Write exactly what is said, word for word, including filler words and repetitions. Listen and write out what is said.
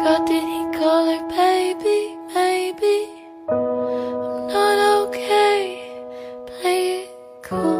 Or did he call her baby? Maybe I'm not okay. Play it cool.